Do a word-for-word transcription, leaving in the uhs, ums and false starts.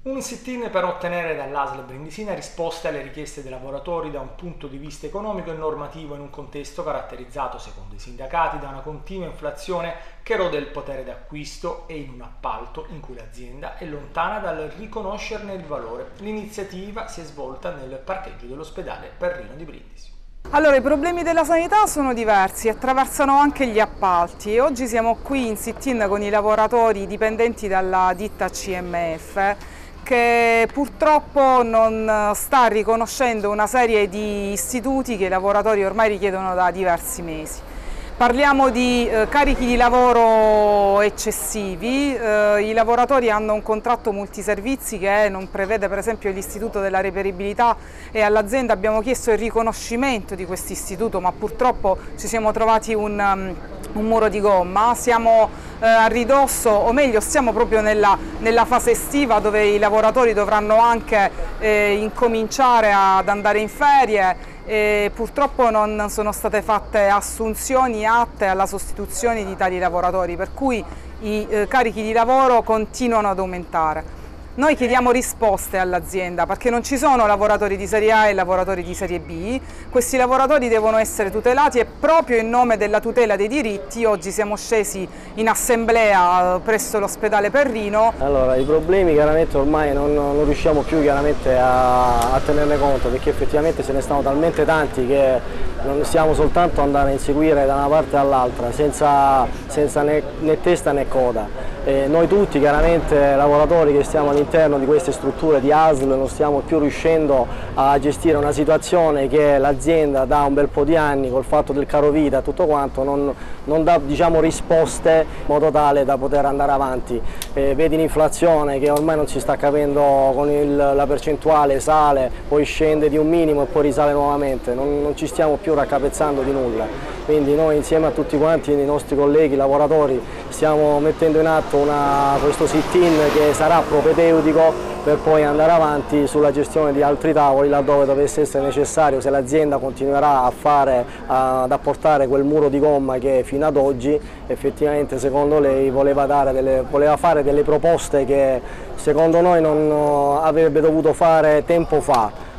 Un sit-in per ottenere dall'A S L Brindisina risposte alle richieste dei lavoratori da un punto di vista economico e normativo in un contesto caratterizzato, secondo i sindacati, da una continua inflazione che erode il potere d'acquisto e in un appalto in cui l'azienda è lontana dal riconoscerne il valore. L'iniziativa si è svolta nel parcheggio dell'ospedale Perrino di Brindisi. Allora, i problemi della sanità sono diversi, attraversano anche gli appalti. Oggi siamo qui in sit-in con i lavoratori dipendenti dalla ditta C M F che purtroppo non sta riconoscendo una serie di istituti che i lavoratori ormai richiedono da diversi mesi. Parliamo di eh, carichi di lavoro eccessivi, eh, i lavoratori hanno un contratto multiservizi che non prevede per esempio l'istituto della reperibilità e all'azienda abbiamo chiesto il riconoscimento di questo istituto, ma purtroppo ci siamo trovati un, um, un muro di gomma. Siamo eh, a ridosso, o meglio siamo proprio nella, nella fase estiva dove i lavoratori dovranno anche eh, incominciare ad andare in ferie. E purtroppo non sono state fatte assunzioni atte alla sostituzione di tali lavoratori, per cui i eh, carichi di lavoro continuano ad aumentare. Noi chiediamo risposte all'azienda perché non ci sono lavoratori di serie A e lavoratori di serie B, questi lavoratori devono essere tutelati e proprio in nome della tutela dei diritti oggi siamo scesi in assemblea presso l'ospedale Perrino. Allora, i problemi chiaramente ormai non, non riusciamo più chiaramente a, a tenerne conto perché effettivamente ce ne stanno talmente tanti che non stiamo soltanto andare a inseguire da una parte all'altra senza, senza né, né testa né coda. E noi tutti chiaramente lavoratori che stiamo all'interno di queste strutture di A S L non stiamo più riuscendo a gestire una situazione che l'azienda da un bel po' di anni col fatto del caro vita e tutto quanto non, non dà diciamo, risposte in modo tale da poter andare avanti. E vedi l'inflazione che ormai non si sta capendo, con il, la percentuale sale, poi scende di un minimo e poi risale nuovamente, non, non ci stiamo più raccapezzando di nulla. Quindi noi insieme a tutti quanti i nostri colleghi lavoratori stiamo mettendo in atto una, questo sit-in che sarà propedeutico per poi andare avanti sulla gestione di altri tavoli laddove dovesse essere necessario, se l'azienda continuerà a fare, ad apportare quel muro di gomma che fino ad oggi effettivamente secondo lei voleva, dare delle, voleva fare delle proposte che secondo noi non avrebbe dovuto fare tempo fa.